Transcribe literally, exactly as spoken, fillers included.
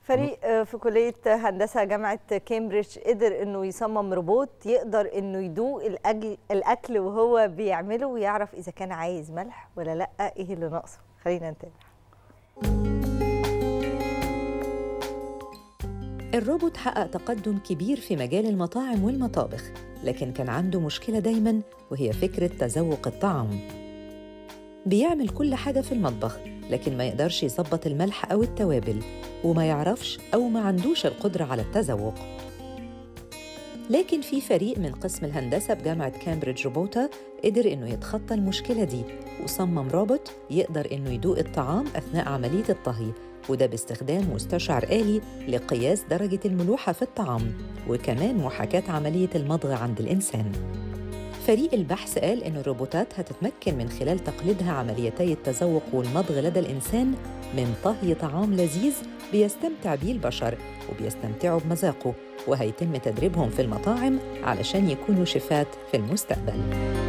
فريق في كلية هندسة جامعة كامبريدج قدر إنه يصمم روبوت يقدر إنه يدوق الأكل وهو بيعمله ويعرف إذا كان عايز ملح ولا لأ، إيه اللي ناقصه. خلينا نتابع. الروبوت حقق تقدم كبير في مجال المطاعم والمطابخ، لكن كان عنده مشكلة دايماً وهي فكرة تذوق الطعام. بيعمل كل حاجة في المطبخ، لكن ما يقدرش يظبط الملح أو التوابل، وما يعرفش أو ما عندوش القدرة على التذوق. لكن في فريق من قسم الهندسة بجامعة كامبريدج روبوتا قدر إنه يتخطى المشكلة دي، وصمم روبوت يقدر إنه يدوق الطعام أثناء عملية الطهي، وده باستخدام مستشعر آلي لقياس درجة الملوحة في الطعام، وكمان محاكاة عملية المضغ عند الإنسان. فريق البحث قال إن الروبوتات هتتمكن من خلال تقليدها عمليتي التذوق والمضغ لدى الإنسان من طهي طعام لذيذ بيستمتع بيه البشر وبيستمتعوا بمذاقه، وهيتم تدريبهم في المطاعم علشان يكونوا شيفات في المستقبل.